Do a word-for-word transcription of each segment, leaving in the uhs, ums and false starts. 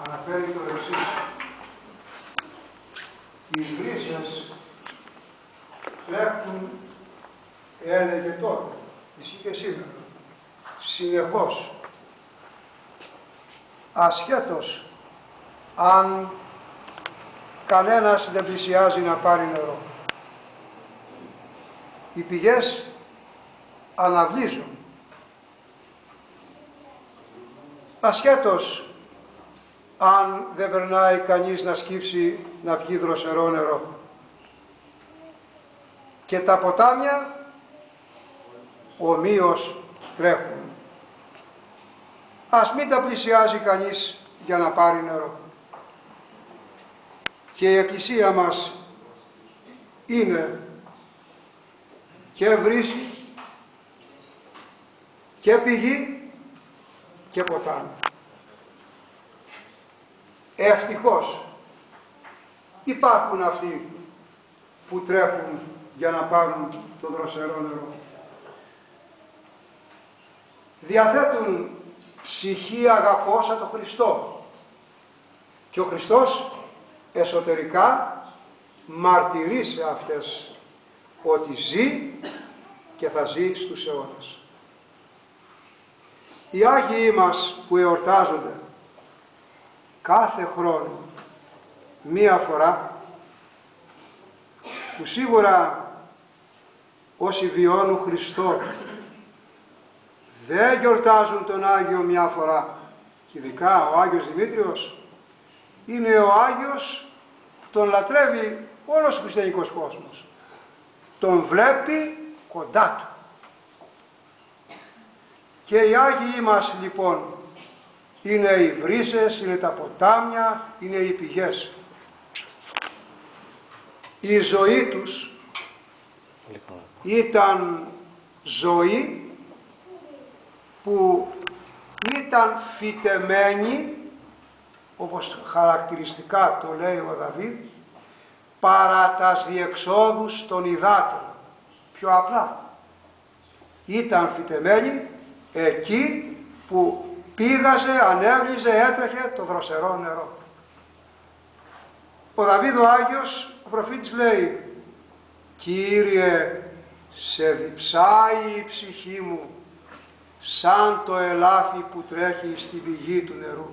αναφέρει το εξής. Οι βρύσες τρέχουν, έλεγε τότε, ισχύει και σήμερα, συνεχώς, ασχέτως αν κανένας δεν πλησιάζει να πάρει νερό. Οι πηγές αναβλύζουν, ασχέτως αν δεν περνάει κανείς να σκύψει να πιει δροσερό νερό. Και τα ποτάμια ομοίως τρέχουν. Ας μην τα πλησιάζει κανείς για να πάρει νερό. Και η Εκκλησία μας είναι και βρύση και πηγή και ποτάμι. Ευτυχώς υπάρχουν αυτοί που τρέχουν για να πάρουν το δροσερό νερό. Διαθέτουν ψυχή αγαπώσα το Χριστό και ο Χριστός εσωτερικά μαρτυρεί σε αυτές ότι ζει και θα ζει στους αιώνες. Οι Άγιοι μας που εορτάζονται κάθε χρόνο μία φορά, που σίγουρα όσοι βιώνουν Χριστό δεν γιορτάζουν τον Άγιο μια φορά, και ειδικά ο Άγιος Δημήτριος είναι ο Άγιος που τον λατρεύει όλος ο χριστιανικός κόσμος, τον βλέπει κοντά του. Και οι Άγιοι μας λοιπόν είναι οι βρύσες, είναι τα ποτάμια, είναι οι πηγές. Η ζωή τους ήταν ζωή που ήταν φυτεμένη, όπως χαρακτηριστικά το λέει ο Δαβίδ, παρά τας διεξόδους των υδάτων. Πιο απλά, ήταν φυτεμένη εκεί που πήγαζε, ανέβλυζε, έτρεχε το δροσερό νερό. Ο Δαβίδ ο Άγιος, ο προφήτης λέει: «Κύριε, σε διψάει η ψυχή μου σαν το ελάφι που τρέχει στην πηγή του νερού».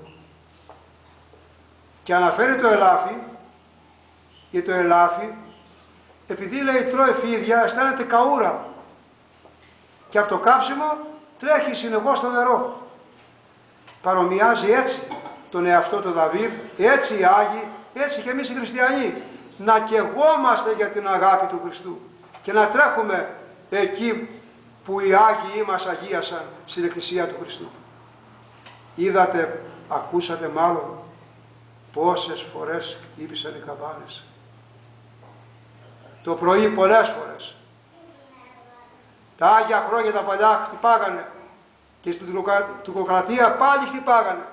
Και αναφέρει το ελάφι, γιατί το ελάφι, επειδή λέει τρώει φίδια, αισθάνεται καούρα και από το κάψιμο τρέχει συνεχώς στο νερό. Παρομοιάζει έτσι τον εαυτό του Δαβίδ, έτσι οι Άγιοι, έτσι και εμείς οι χριστιανοί, να καιγόμαστε για την αγάπη του Χριστού και να τρέχουμε εκεί που οι Άγιοι μας αγίασαν στην Εκκλησία του Χριστού. Είδατε, ακούσατε μάλλον πόσες φορές χτύπησαν οι καμπάνες. Το πρωί πολλές φορές. Τα Άγια χρόνια τα παλιά χτυπάγανε και στην τουρκοκρατία πάλι χτυπάγανε.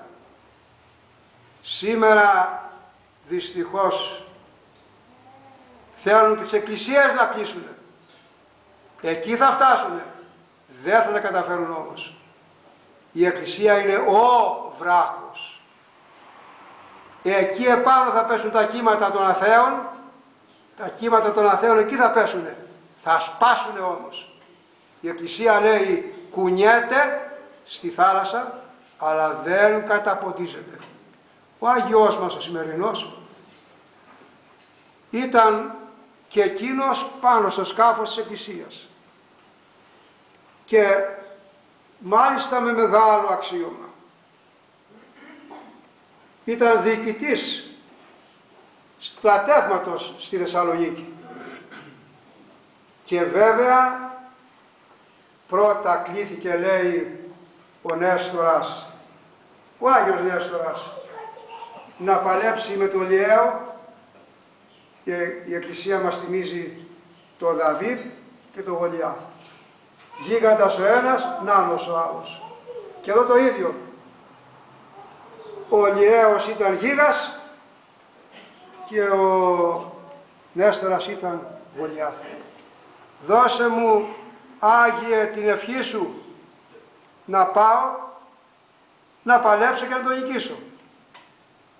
Σήμερα δυστυχώς θέλουν τις εκκλησίες να κλείσουν. Εκεί θα φτάσουν. Δεν θα τα καταφέρουν όμως. Η εκκλησία είναι ο βράχος. Εκεί επάνω θα πέσουν τα κύματα των αθέων. Τα κύματα των αθέων εκεί θα πέσουν. Θα σπάσουν όμως. Η εκκλησία λέει κουνιέται στη θάλασσα, αλλά δεν καταποντίζεται. Ο Άγιος μας ο σημερινός ήταν και εκείνος πάνω στο σκάφος της εκκλησίας και μάλιστα με μεγάλο αξίωμα. Ήταν διοικητής στρατεύματος στη Θεσσαλονίκη και βέβαια πρώτα κλήθηκε, λέει, ο Νέστορας, ο Άγιος Νέστορας, να παλέψει με τον Λιαίο, και η Εκκλησία μας θυμίζει τον Δαβίδ και τον Γολιάθ. Γίγαντας ο ένας, νάνος ο άλλος. Και εδώ το ίδιο. Ο Λιαίος ήταν γίγας και ο Νέστορας ήταν Γολιάθ. Δώσε μου, Άγιε, την ευχή σου να πάω, να παλέψω και να τον νικήσω.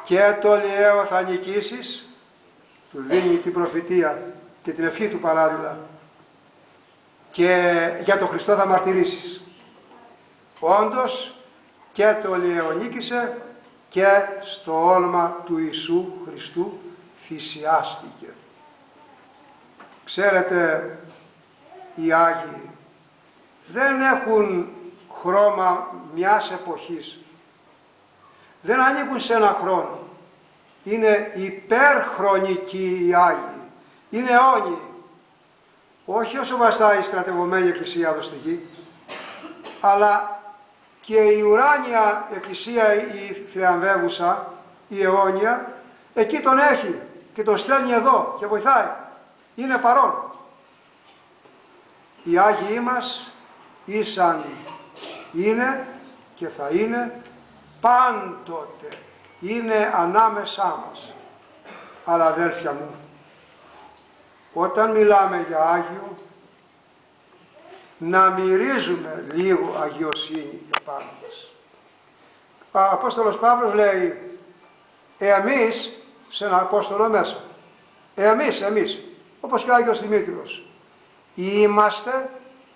και το λιέο θα νικήσεις, του δίνει την προφητεία και την ευχή του παράλληλα, και για τον Χριστό θα μαρτυρήσεις. Όντως και το λιέο νίκησε και στο όνομα του Ιησού Χριστού θυσιάστηκε. Ξέρετε, οι Άγιοι δεν έχουν χρώμα μιας εποχής, δεν ανήκουν σε ένα χρόνο, είναι υπερχρονικοί οι Άγιοι, είναι αιώνιοι, όχι όσο βαστάει η στρατευωμένη εκκλησία εδώ στη γη, αλλά και η ουράνια εκκλησία, η θριαμβεύουσα, η αιώνια, εκεί τον έχει και τον στέλνει εδώ και βοηθάει, είναι παρόν. Οι Άγιοι μας ήσαν, είναι και θα είναι πάντοτε, είναι ανάμεσά μας. Αλλά αδέρφια μου, όταν μιλάμε για Άγιο, να μυρίζουμε λίγο αγιοσύνη επάνω μας. Ο Απόστολος Παύλος λέει, εμείς, σε ένα Απόστολο μέσα, εμείς, εμείς, όπως και ο Άγιος Δημήτριος, είμαστε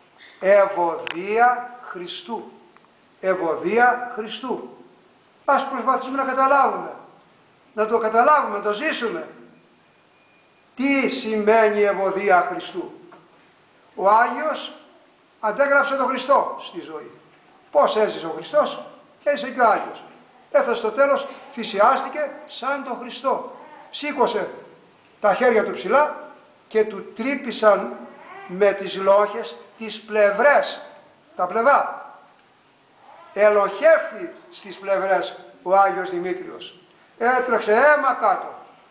ευωδία Χριστού. Ευωδία Χριστού. Ας προσπαθήσουμε να καταλάβουμε, να το καταλάβουμε, να το ζήσουμε. Τι σημαίνει ευωδία Χριστού? Ο Άγιος αντέγραψε τον Χριστό στη ζωή. Πώς έζησε ο Χριστός? Έζησε και ο Άγιος. Έφτασε στο τέλος, θυσιάστηκε σαν τον Χριστό. Σήκωσε τα χέρια του ψηλά και του τρύπησαν με τις λόγχες τις πλευρές, τα πλευρά. Ελοχεύθη στις πλευρές ο Άγιος Δημήτριος. Έτρεξε αίμα κάτω.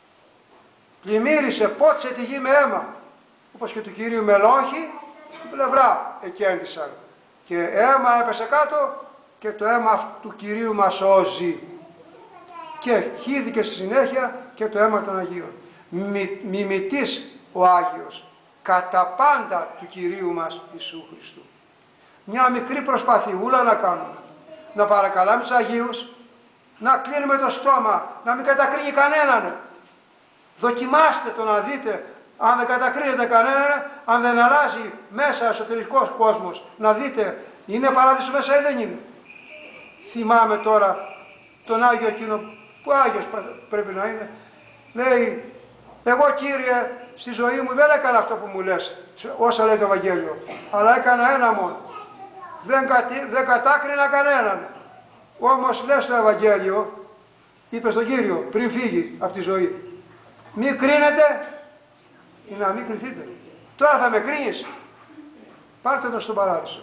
Πλημμύρισε, πότισε τη γη με αίμα. Όπως και του Κυρίου με λόγχη, την πλευρά εκέντησαν. Και αίμα έπεσε κάτω και το αίμα του Κυρίου μας σώζει. Και χύθηκε στη συνέχεια και το αίμα των Αγίων. Μι, μιμητής ο Άγιος, κατά πάντα του Κυρίου μας Ιησού Χριστού. Μια μικρή προσπαθιούλα να κάνουμε. Να παρακαλάμε τους Αγίους, να κλείνουμε το στόμα, να μην κατακρίνει κανέναν. Δοκιμάστε το να δείτε, αν δεν κατακρίνεται κανέναν, αν δεν αλλάζει μέσα εσωτερικός κόσμος, να δείτε, είναι παράδεισο μέσα ή δεν είναι. Θυμάμαι τώρα τον Άγιο εκείνο, που Άγιος πρέπει να είναι, λέει, εγώ Κύριε, στη ζωή μου δεν έκανα αυτό που μου λες, όσα λέει το Ευαγγέλιο, αλλά έκανα ένα μόνο. Δεν, κατή, δεν κατάκρινα κανέναν. Όμως λες το Ευαγγέλιο, είπε στον Κύριο πριν φύγει από τη ζωή, μη κρίνετε ή να μην κριθείτε. Τώρα θα με κρίνεις, πάρτε τον στον παράδεισο.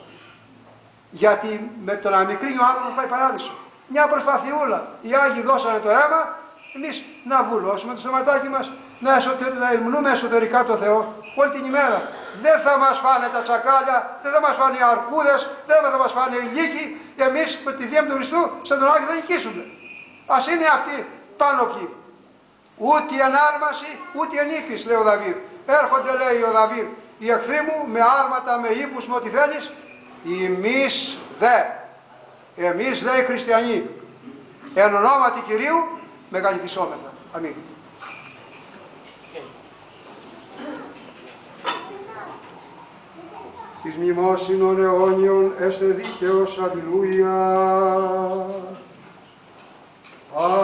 Γιατί με το να μην κρίνει ο άνθρωπος πάει παράδεισο. Μια προσπαθιούλα. Οι Άγιοι δώσανε το αίμα, εμείς να βουλώσουμε το στοματάκι μας, να, εσωτερ, να ερμηνούμε εσωτερικά το Θεό όλη την ημέρα. Δεν θα μας φάνε τα τσακάλια, δεν θα μας φάνε οι αρκούδες, δεν θα μας φάνε οι λύκοι. Εμείς με τη δύναμη του Χριστού στον τον Άγιο θα νικήσουμε. Ας είναι αυτοί πάνω ποιοι. Ούτε ενάρμαση, ούτε ενήπης, λέει ο Δαβίδ. Έρχονται, λέει ο Δαβίδ, οι εχθροί μου με άρματα, με ύπους, με ό,τι θέλεις. Εμείς δε, εμείς δε οι χριστιανοί, εν ονόματι Κυρίου μεγαλυθισόμεθα. Αμήν. Της μνημόσυνων αιώνιων έστε δίκαιος, αλληλούια.